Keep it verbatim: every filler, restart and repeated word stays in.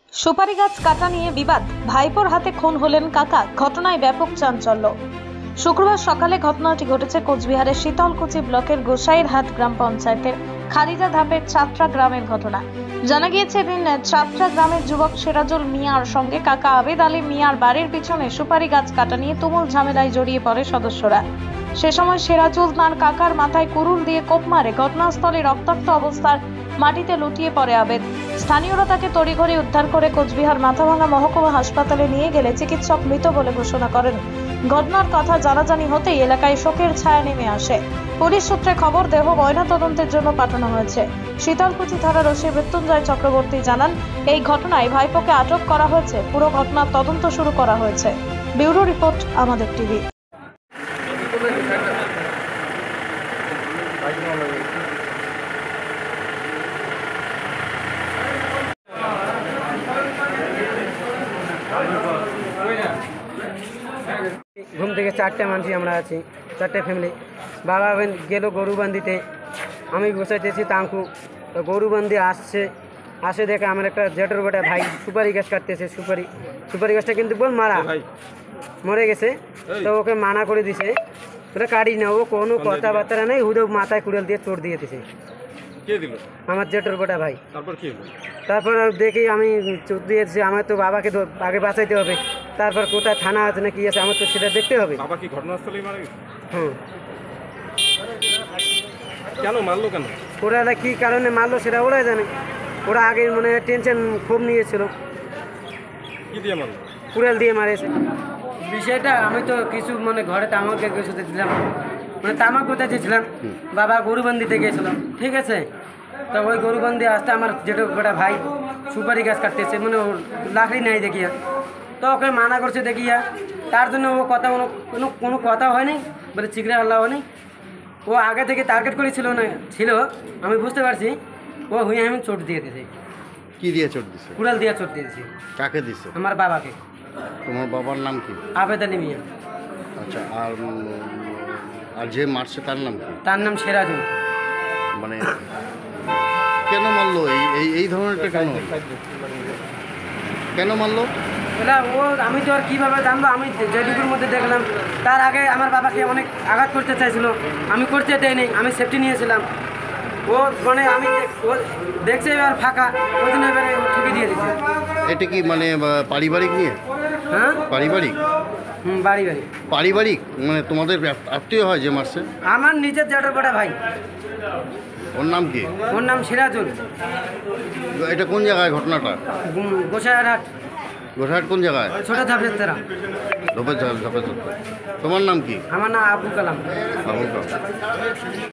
সুপারি গাছ কাটা নিয়ে বিবাদ, ভাইপোর হাতে খুন হলেন কাকা, ঘটনায় ব্যাপক চাঞ্চল্য। শুক্রবার সকালে ঘটনাটি ঘটেছে কোচবিহারের শীতলকুচি ব্লকের গোসাইরহাট গ্রাম পঞ্চায়েতের খারিজা ধাপের চাত্রা গ্রামের ঘটনা। জানা গিয়েছে, এদিন চাত্রা গ্রামের যুবক সিরাজুল মিয়ার সঙ্গে কাকা আবেদ আলী মিয়ার বাড়ির পিছনে সুপারি গাছ কাটা নিয়ে তুমুল ঝামেলায় জড়িয়ে পড়ে সদস্যরা। সে সময় সিরাজুল তাঁর কাকার মাথায় কুরুল দিয়ে কোপ মারে। ঘটনাস্থলে রক্তাক্ত অবস্থার মাটিতে লুটিয়ে পড়ে আবেদ। স্থানীয়রা তাকে তড়িঘড়ি উদ্ধার করে কোচবিহার মাথাভাঙা মহকুমা হাসপাতালে নিয়ে গেলে চিকিৎসক মৃত বলে ঘোষণা করেন। ঘটনার কথা জানাজানি হতেই এলাকায় শোকের ছায়া নেমে আসে। পুলিশ সূত্রে খবর, দেহ ময়নাতদন্তের জন্য পাঠানো হয়েছে। শীতলকুচি থানার ওসি মৃত্যুঞ্জয় চক্রবর্তী জানান, এই ঘটনায় ভাইপোকে আটক করা হয়েছে। পুরো ঘটনার তদন্ত শুরু করা হয়েছে। ব্যুরো রিপোর্ট, আমাদের টিভি। ঘুম থেকে চারটে মানুষই আমরা আছি, চারটে ফ্যামিলি। বাবা গেল গরু বান্ধিতে, আমি বসাইতেছি তাঁকু, তো গরু বান্ধি আসছে, আসে দেখে আমার একটা জেঠর বেটা ভাই সুপারি গাছ কাটতেছে। সুপারি সুপারি গাছটা কিন্তু বল মারা মরে গেছে, তো ওকে মানা করে দিছে, ওটা কাটি না। ও কোনো কথাবার্তা নেই, হুদো মাথায় কুড়াল দিয়ে চোট দিয়ে দিছে। আমার জেঠর বেটা ভাই। তারপর দেখি আমি চোট দিয়েছি, আমার তো বাবাকে আগে বাঁচাইতে হবে। তারপর কোথায় থানা আছে না কি আছে আমার তো সেটা দেখতে হবে। বাবা কি ঘটনাস্থলেই মারা গেছে? হ্যাঁ। কেন মারলো কেন? ওরা কি কারণে মারলো সেটা ওরাই জানে। ওরা আগে মানে টেনশন খুব নিয়েছিল। কি দিয়ে মারলো? কুড়াল দিয়ে মারেছে। বিষয়টা আমি তো কিছু মানে ঘরে তামাক গেছিতে দিলাম, মানে তামাক কোথায় দিয়েছিলাম, বাবা গরুবান্দিতে গিয়েছিলাম, ঠিক আছে। তো ওই গরুবান্ধি আসতে আমার যেটা গোটা ভাই সুপারি গাছ কাটতেছে, মানে ওর লাকড়ি নেই দেখিয়া, তো ওকে মানা করছে দেখিয়া। তার জন্য ও কথা কোনো কোনো কোনো কথা হয়নি, বলে চিকড়ে আল্লাহ হয়নি। ও আগে থেকে টার্গেট করেছিল না ছিল, আমি বুঝতে পারছি। ও হুঁয়ে আমি চোট দিয়ে দিয়েছে। কি দিয়ে চোট দিছে? কুড়াল দিয়ে চোট দিয়েছি। কাকে দিছে? আমার বাবাকে। তোমার বাবার নাম কি? আবেদ আলী মিয়া। আচ্ছা, আর আর যে মারছে তার নাম কি? তার নাম সিরাজুল। মানে কেন মারলো? এই এই এই ধরনেরটা কেন কেন মারলো? এটা ও আমি তো আর কীভাবে জানবো, আমি যেটুকুর মধ্যে দেখলাম। তার আগে আমার বাবাকে অনেক আঘাত করতে চাইছিল, আমি করতে দেয়নি, আমি সেফটি নিয়েছিলাম। ও মানে আমি ও দেখছে এবার ফাঁকা, ওই জন্য এবারে ঠুকে দিয়ে দিচ্ছে। এটা কি মানে পারিবারিক নিয়ে? হ্যাঁ, পারিবারিক? হুম, বাড়ি বাড়ি পারিবারিক মানে তোমাদের আত্মীয় হয় যে মারছে? আমার নিজের জ্যাঠার বড় ভাই। ওর নাম কি? ওর নাম সিরাজুল। এটা কোন জায়গায় ঘটনাটা? গোসাইরহাট। গোসাইরহাট কোন জায়গায়? ছোট ধাপের তারা। ধপে ধপে। তোমার নাম কি? আমার নাম আবুল কালাম। আবুল কালাম।